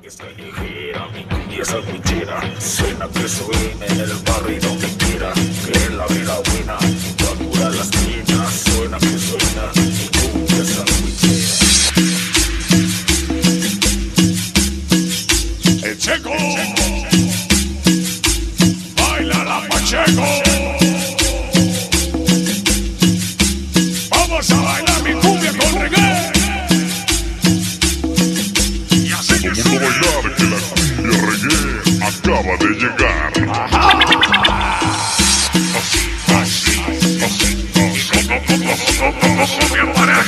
Es callejera, mi cumbia es albuchera. Suena que suena en el barrio donde quiera. Que es la vida buena, procura las esquina. Suena que suena, mi cumbia es albuchera. El Checo, baila la Pacheco. Vamos a bailar mi cumbia con reggae. Y así que vamos a bailar que la cumbia reggae acaba de llegar. Cumbia para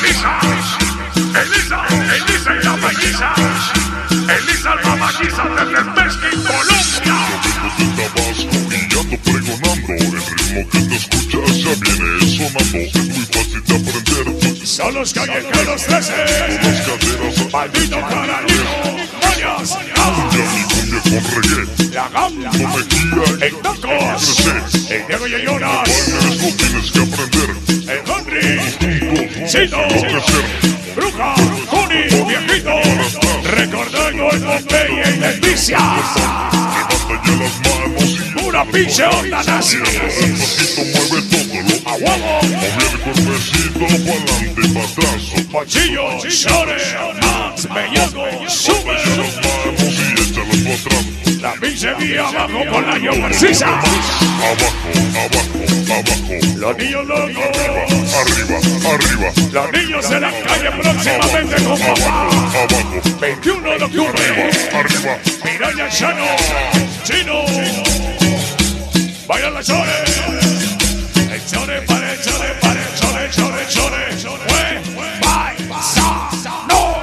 Elisa y la melliza. Elisa la melliza desde México, Colombia. Yo vengo de Tabasco y ando pregonando. El ritmo que te escuchas ya viene sonando. Es muy fácil de aprender. Son los callejeros 13. Las caderas, Maldito caralito, mañas, cumbia, mi cumbia con reggae. la gamba, No me guía el tacos, el Diego y el Jonas, bailes, no tienes que aprender. el Henry, Juntos Chino, vamos a crecer. Bruja, Juni, viejito, recordando el Cumbia y Leticia. Levanta ya las manos y Una pinche onda nazi. despacito mueve todo lo A huevo, mueve el cuerpecito pa'lante y pa' atrás. Pochillo, Chore, Max, Bellaco, sube. Las manos y échalas pa' atrás. La pinche vía abajo con la yo precisa. Abajo, abajo, abajo. Los niños locos. Arriba, arriba. Los niños en la calle próximamente con papá. Abajo, 21 de octubre. arriba. Miraña Chano. Chino. Baila la Chore. El Chore para el Chore para el Chore, Chore, Chore. Baila. No.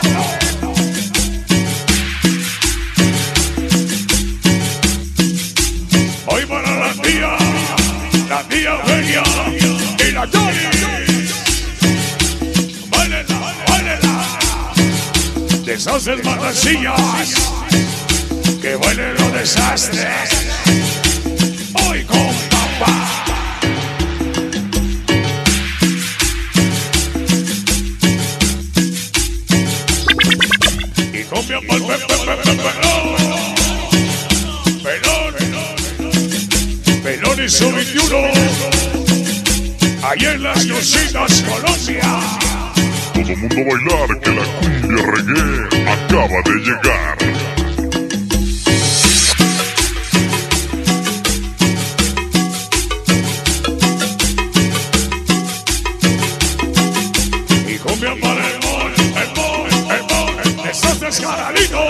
Hoy para la tía Eugenia y la Johnny. Báilela. Deshaces matasillas, que bailen los desastres. Hoy con papá. Y cumbia pa'l Pelón y su 21. Ahí en las Cositas, Colombia. Todo mundo bailar que la cumbia reggae acaba de llegar. Y cumbia para el mol. Estás descaradito.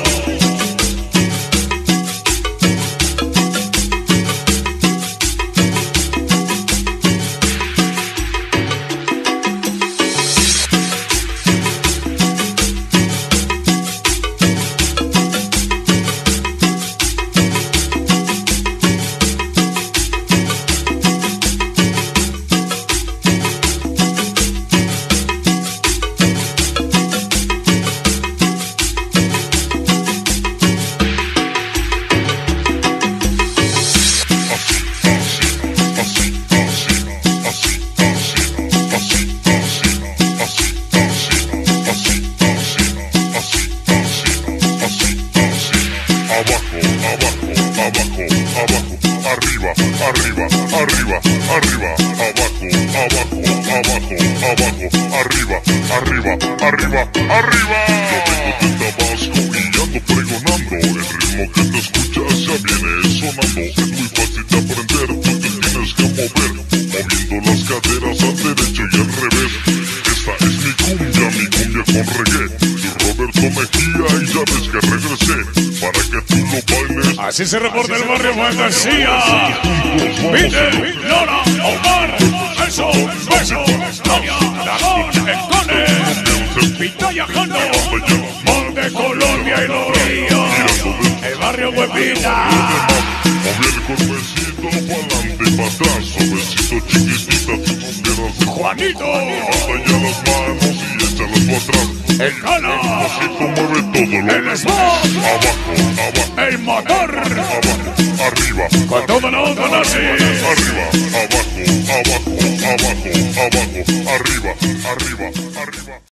Arriba, arriba, arriba, arriba, abajo, abajo, abajo, abajo, arriba, arriba, arriba, arriba. Yo vengo de Tabasco y ando pregonando. El ritmo que te escuchas ya viene sonando. Es muy fácil de aprender, tú te tienes que mover, moviendo las caderas al derecho y al revés. Esta es mi cumbia con reggae. Soy Roberto Mejía y ya ves que regresé para que tú lo bailes. Así se reporta el barrio Fantasía. Vite, Lola, Omar, Beso, Tania, Dragón, El Cone, Pitaya Jando, Monte Colombia y Los Ríos. El barrio Huepita. Moví el cuerpecito pa'lante y pa' atrás. Suavecito chiquitita, tus piernas. Juanito. Hasta ya las manos y échalas pa' atrás. El Cana. Despacito mueve todo lo El Smoke. abajo, El motor. abajo, arriba, Con toda la onda nazi. arriba, abajo, abajo, abajo, abajo, arriba, arriba, arriba.